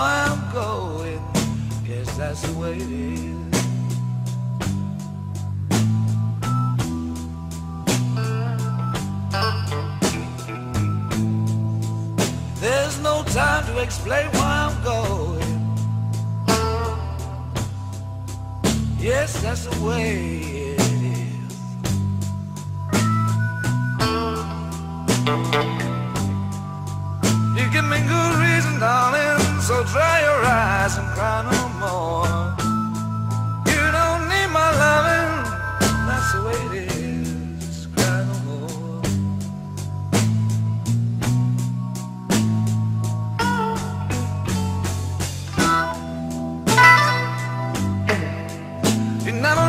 why I'm going. Guess that's the way it is. There's no time to explain why I'm going. Yes, that's the way it is. You give me good reason, darling, so dry your eyes and cry no more. You don't need my loving, that's the way it is. Cry no more. You never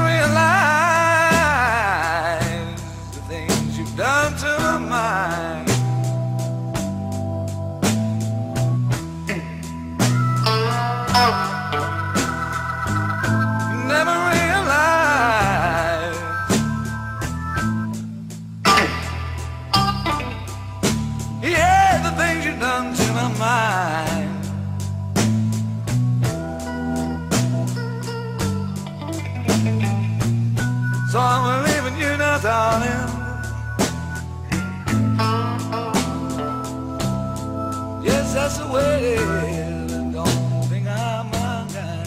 realize the things you've done to my mind. You never realize, yeah, the things you've done to my mind. So I'm leaving you now, darling. Yes, that's the way it is. Don't think I'm unkind.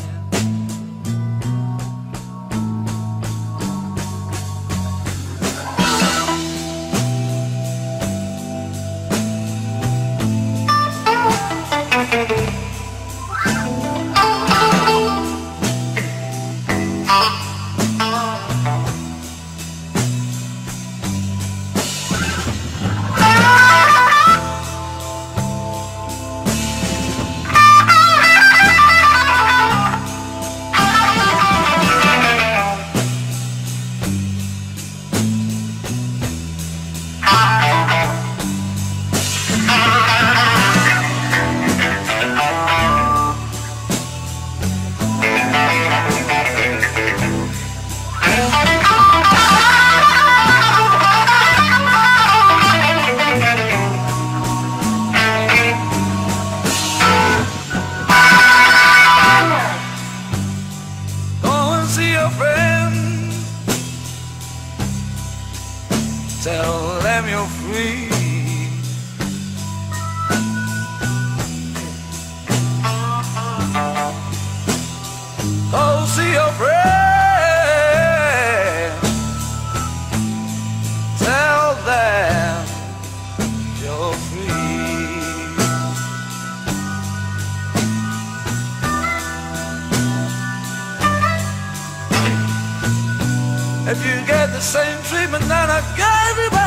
See your friends, tell them you're free. Oh, see your friends, tell them you're free. If you get the same treatment that I gave you back